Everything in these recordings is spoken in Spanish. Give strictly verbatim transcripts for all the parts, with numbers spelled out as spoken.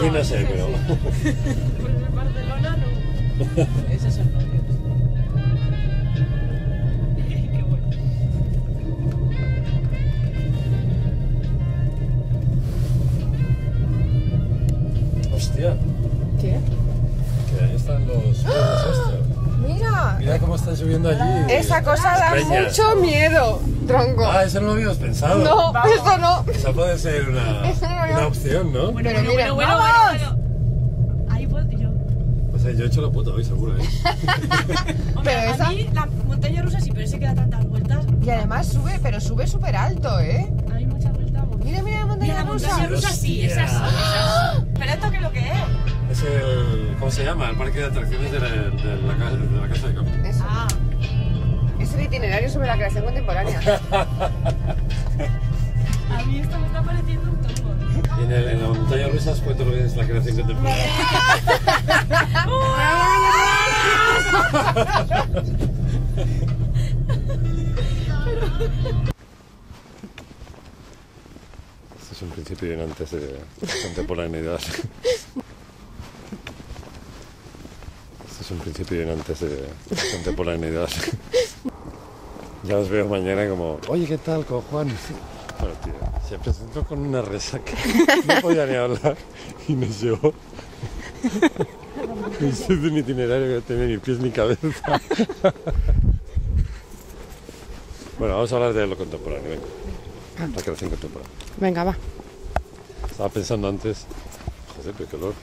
Aquí no sé, pero... Pues en Barcelona no. Esos son novios. Qué bueno. Hostia, ¿Qué? que ahí están los juegos estos. Mira, Mira cómo está subiendo allí. esa cosa da Peñas. mucho miedo, tronco. Ah, eso no lo habíamos pensado. No, Vamos. eso no. Esa puede ser una, Eso no, no. una opción, ¿no? Bueno, Pero bueno, mira, bueno, bueno, ¡vamos! bueno, ahí puedo yo. O sea, yo he hecho la puta hoy, seguro, ¿eh? Hombre, Pero a esa- mí la montaña rusa sí, pero ese que da tantas vueltas. Y además sube, pero sube súper alto, ¿eh? Hay muchas vueltas. bueno. Mira, mira la Mira, montaña la rusa. montaña rusa sí, esa sí, esa sí. Pero esto qué es lo que es. Es el... ¿Cómo se llama? El parque de atracciones de la, de la, casa, de la casa de campo. Eso. Ah, Es el itinerario sobre la creación contemporánea. a mí esto me está pareciendo un tongo. Y en, el, en la montaña rusa os cuento lo que es la creación contemporánea. Esto es un principio y un antes de contemporaneidad. Esto es un principio y un antes de contemporaneidad. Ya os veo mañana como, oye, ¿qué tal con Juan? Bueno, tío, se presentó con una resaca, no podía ni hablar y nos llevó. Esto es un itinerario que no tiene ni pies ni cabeza. Bueno, vamos a hablar de lo contemporáneo, venga. La creación contemporánea. Venga, va. Estaba pensando antes, joder, pero qué olor.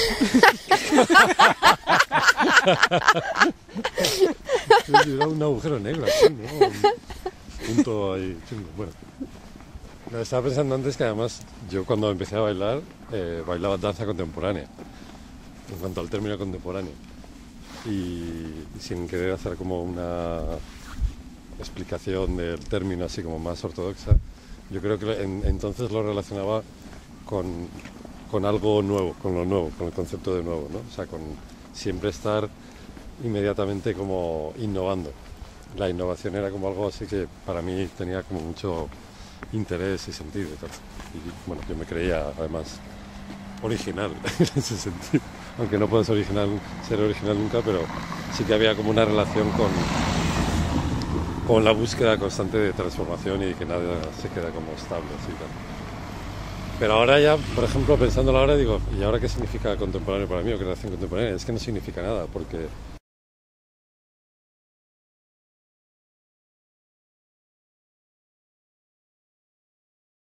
Era un agujero negro aquí, ¿no? Un punto ahí chungo. Bueno, no, estaba pensando antes que además yo cuando empecé a bailar, eh, bailaba danza contemporánea, en cuanto al término contemporáneo. Y sin querer hacer como una explicación del término así como más ortodoxa, yo creo que en- entonces lo relacionaba con, con algo nuevo, con lo nuevo, con el concepto de nuevo, ¿no? O sea, con siempre estar inmediatamente como innovando. La innovación era como algo así que para mí tenía como mucho interés y sentido y tal. Y bueno, yo me creía además original en ese sentido. Aunque no puedes original, ser original nunca, pero sí que había como una relación con, con la búsqueda constante de transformación y que nada se queda como estable así tal. Pero ahora ya, por ejemplo, pensándolo ahora, digo, ¿y ahora qué significa contemporáneo para mí o creación contemporánea? Es que no significa nada, porque